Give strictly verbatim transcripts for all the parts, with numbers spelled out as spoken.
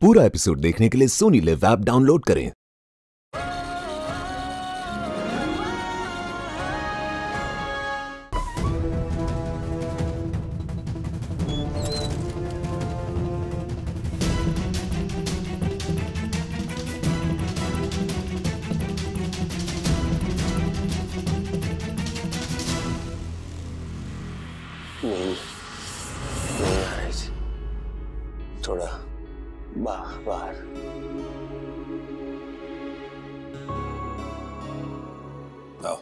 पूरा एपिसोड देखने के लिए सोनी लिव ऐप डाउनलोड करें। नहीं नहीं आ रही थी, थोड़ा बाहर बाहर। आओ।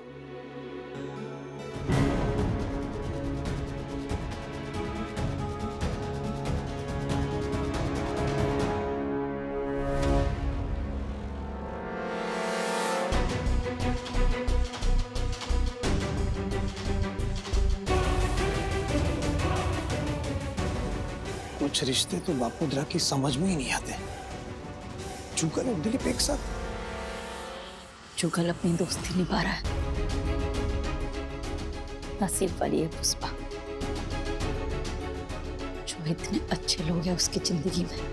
कुछ रिश्ते तो बापूद्रा की समझ में ही नहीं आते। जुगल और दिलीप एक साथ। जुगल अपनी दोस्ती निभा रहा है। नसीब वाली है पुष्पा, जो इतने अच्छे लोग हैं उसकी जिंदगी में।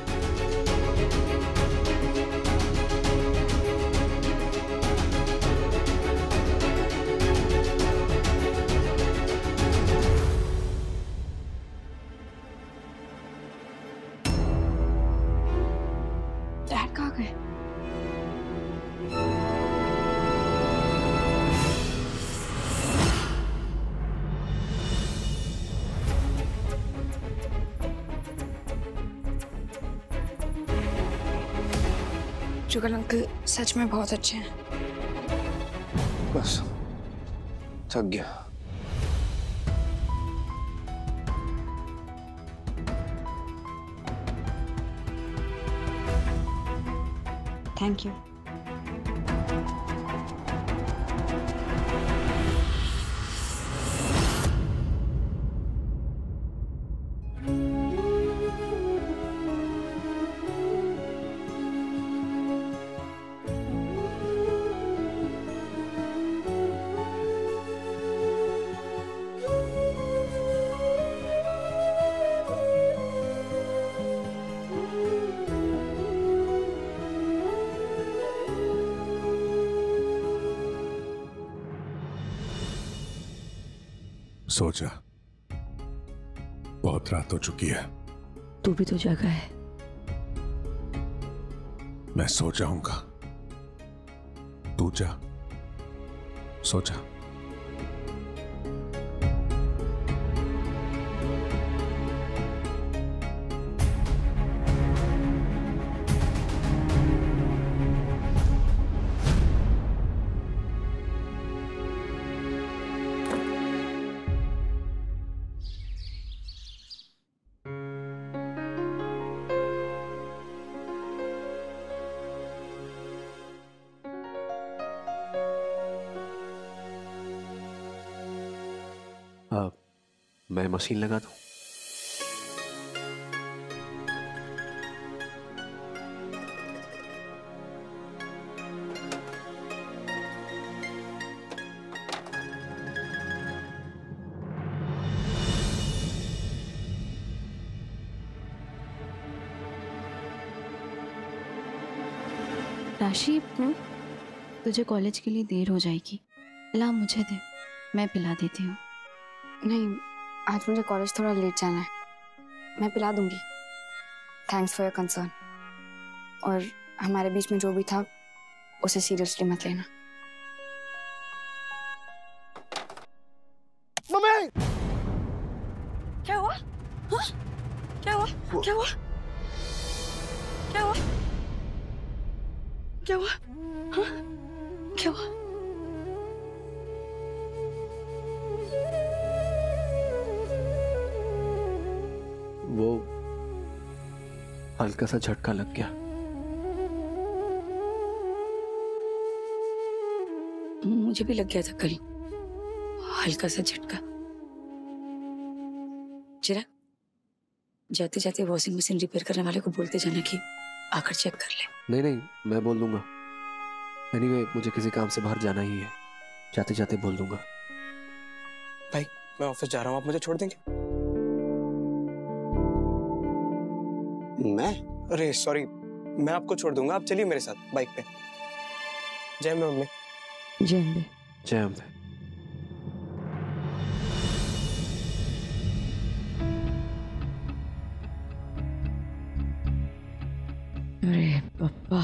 जुगल अंकल सच में बहुत अच्छे हैं। बस थक गया। Thank you. सोचा, बहुत रात हो चुकी है। तू भी तो जगा है। मैं सो जाऊंगा, तू जा, सो जा। आ, मैं मशीन लगा दूं? राशि, तुझे कॉलेज के लिए देर हो जाएगी, ला मुझे दे, मैं पिला देती हूँ। नहीं, आज मुझे कॉलेज थोड़ा लेट जाना है, मैं पिला दूंगी। Thanks for your concern. और हमारे बीच में जो भी था उसे सीरियसली मत लेना। मम्मी! क्या हुआ? हाँ? क्या हुआ? क्या हुआ? क्या हुआ? क्या हुआ? हाँ? क्या हुआ? वो हल्का सा झटका लग गया। मुझे भी लग गया था कल हल्का सा झटका। चिराग, जाते जाते वॉशिंग मशीन रिपेयर करने वाले को बोलते जाना कि आकर चेक कर ले। नहीं नहीं, मैं बोल दूंगा। एनीवे, मुझे किसी काम से बाहर जाना ही है, जाते जाते बोल दूंगा। भाई, मैं ऑफिस जा रहा हूँ, आप मुझे छोड़ देंगे? मैं अरे सॉरी, मैं आपको छोड़ दूंगा, आप चलिए मेरे साथ बाइक पे। जय अम्बे मम्मी। जय अम्बे। जय अम्बे। अरे पप्पा,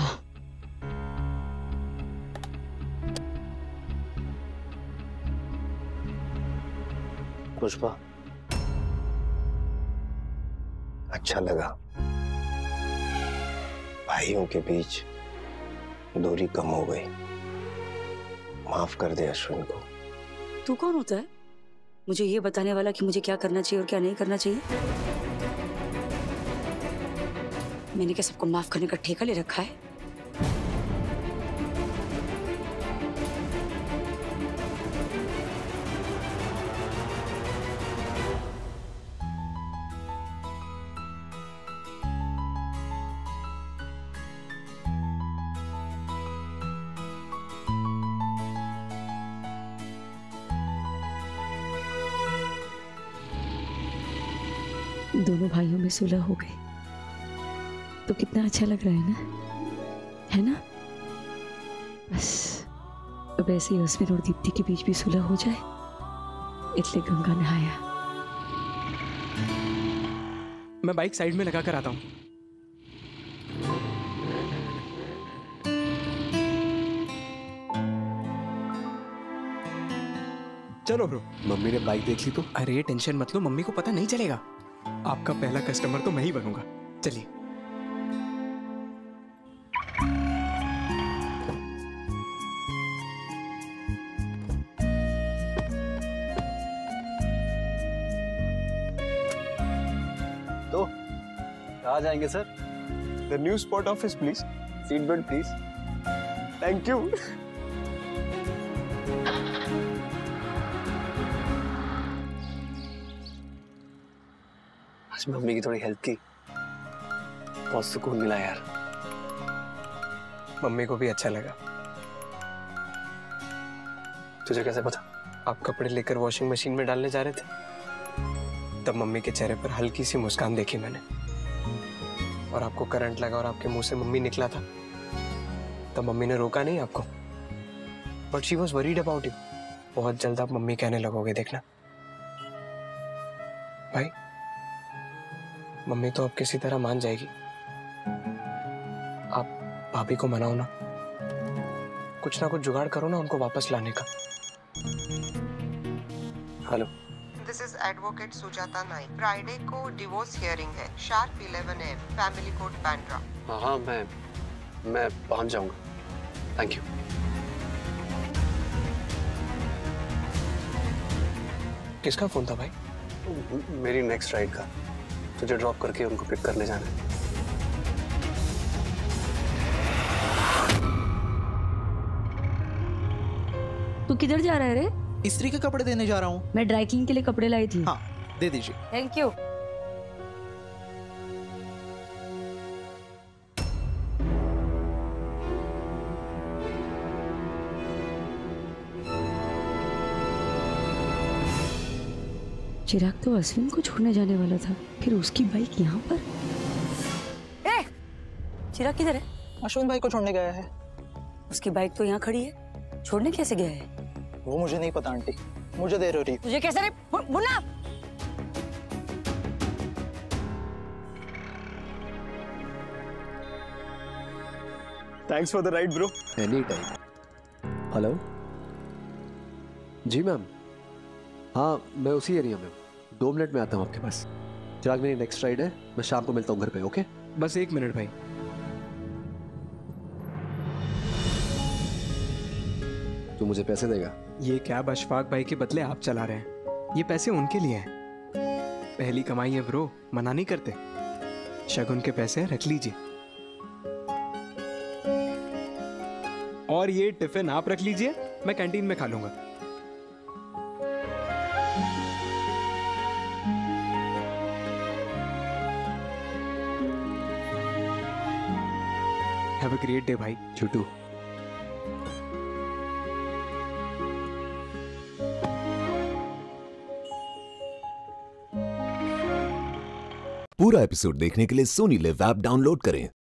पुष्पा, अच्छा लगा। भाइयों के बीच दूरी कम हो गई। माफ कर दे अश्विन को। तू कौन होता है मुझे ये बताने वाला कि मुझे क्या करना चाहिए और क्या नहीं करना चाहिए? मैंने क्या सबको माफ करने का ठेका ले रखा है? दोनों भाइयों में सुलह हो गई तो कितना अच्छा लग रहा है ना, है ना? बस अब ऐसे ही अस्मिन और दीप्ति के बीच भी सुलह हो जाए, इसलिए गंगा नहाया। मैं बाइक साइड में लगा कर आता हूँ। चलो ब्रो। मम्मी ने बाइक देख ली तो? अरे टेंशन मत लो, मम्मी को पता नहीं चलेगा। आपका पहला कस्टमर तो मैं ही बनूंगा। चलिए। तो कहाँ जाएंगे sir? The new spot office please. Seat belt please. Thank you. आज मम्मी की थोड़ी हेल्प की, बहुत सुकून मिला यार। मम्मी को भी अच्छा लगा। तुझे कैसे पता? आप कपड़े लेकर वॉशिंग मशीन में डालने जा रहे थे, तब मम्मी के चेहरे पर हल्की सी मुस्कान देखी मैंने, और आपको करंट लगा और आपके मुंह से मम्मी निकला था, तब मम्मी ने रोका नहीं आपको, but she was worried about you. बहुत जल्द आप मम्मी कहने लगोगे, देखना भाई। मम्मी तो अब किसी तरह मान जाएगी। आप भाभी को मनाओ ना, कुछ ना कुछ जुगाड़ करो ना उनको वापस लाने का। Hello, this is advocate Sujata Naik. Friday को डिवोर्स हियरिंग है, sharp eleven A M, family court Bandra. हाँ हाँ, मैं मैं पहुंच जाऊंगा। Thank you. किसका फोन था भाई? मेरी नेक्स्ट राइड का। तुझे ड्रॉप करके उनको पिक करने जाना है। तू किधर जा रहा है रे? इस्त्री के कपड़े देने जा रहा हूँ। मैं ड्राई क्लीन के लिए कपड़े लाई थी। हाँ, दे दीजिए। Thank you. चिराग तो अश्विन को छोड़ने जाने वाला था, फिर उसकी बाइक यहाँ पर। ए, चिराग किधर है? अश्विन भाई को छोड़ने गया है। उसकी बाइक तो यहाँ खड़ी है, छोड़ने कैसे गया है? वो मुझे नहीं पता आंटी, मुझे देर हो रही। तुझे कैसे रे? Munna! Thanks for the ride bro. Any time. Hello ji ma'am. हाँ, मैं उसी एरिया में हूँ। दो मिनट में आता हूँ आपके पास। चिराग, मेरी नेक्स्ट राइड है, मैं शाम को मिलता हूँ घर पे। ओके, बस एक मिनट भाई। तू मुझे पैसे देगा? ये कैब अशफाक भाई के बदले आप चला रहे हैं, ये पैसे उनके लिए हैं। पहली कमाई है ब्रो, मना नहीं करते। शगुन के पैसे रख लीजिए, और ये टिफिन आप रख लीजिए, मैं कैंटीन में खा लूंगा। हैव अ ग्रेट डे भाई। छुटू। पूरा पूरा एपिसोड देखने के लिए सोनी लिव ऐप डाउनलोड करें।